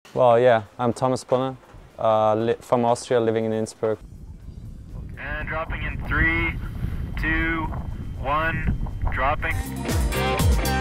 Well, yeah, I'm Thomas Brunner, from Austria, living in Innsbruck. And dropping in 3, 2, 1, dropping.